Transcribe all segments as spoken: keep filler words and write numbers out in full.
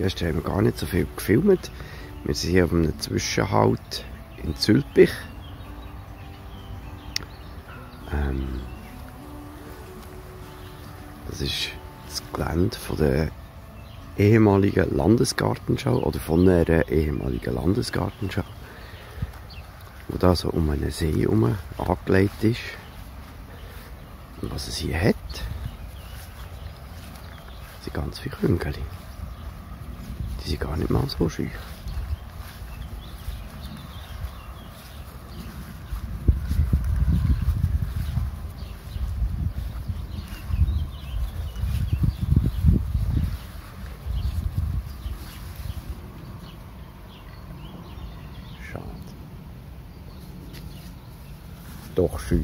Gestern haben wir gar nicht so viel gefilmt. Wir sind hier auf einem Zwischenhalt in Zülpich. Ähm, das ist das Gelände von der ehemaligen Landesgartenschau oder von einer ehemaligen Landesgartenschau, wo da so um einen See herum angelegt ist. Und was es hier hat, sind ganz viele Küngeli. Die sind gar nicht mal so scheu. Schade. Doch scheu.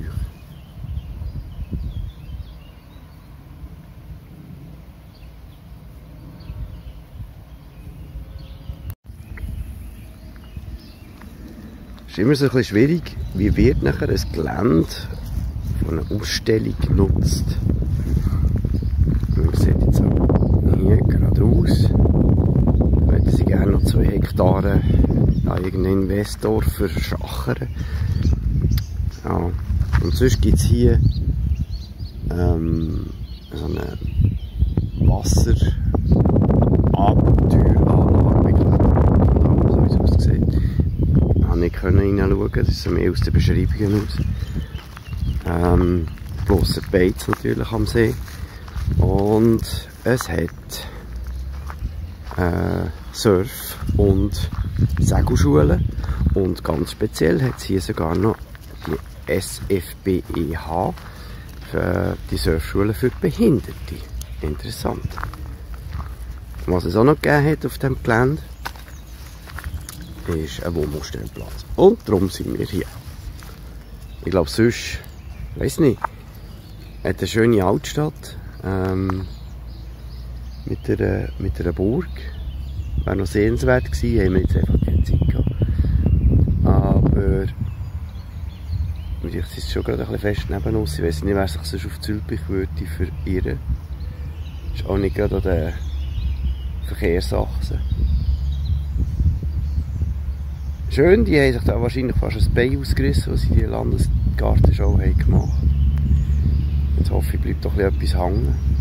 Es ist immer so ein bisschen schwierig, wie wird nachher ein Gelände von einer Ausstellung genutzt. Man sieht jetzt auch hier geradeaus. Möchten sie gerne noch zwei Hektare an irgendeinen Investor verschachern. Ja. Und sonst gibt es hier ähm, so eine Wasserabenteueranlage. Ich glaube, so wie es aussieht. Ich konnte nicht hineinschauen, das ist so mehr aus den Beschreibungen aus. Ähm, grosser Beiz natürlich am See. Und es hat äh, Surf- und Segelschulen. Und ganz speziell hat es hier sogar noch die S F B E H, für die Surfschule für Behinderte. Interessant. Was es auch noch gegeben hat auf dem Gelände, ist ein Wohnmobilstellplatz. Und darum sind wir hier. Ich glaube sonst, ich weiss nicht, hat eine schöne Altstadt ähm, mit, einer, mit einer Burg. Wäre noch sehenswert gewesen, haben wir jetzt einfach keine Zeit gehabt. Aber vielleicht ist es schon gerade ein bisschen fest neben uns. Ich weiss nicht, wer sich sonst auf Zülpich würde verirren. Das ist auch nicht gerade an der Verkehrsachse. Schön, die haben sich da wahrscheinlich fast ein Bein ausgerissen, was sie die Landesgartenschau haben gemacht. Jetzt hoffe ich, bleibt doch etwas hängen.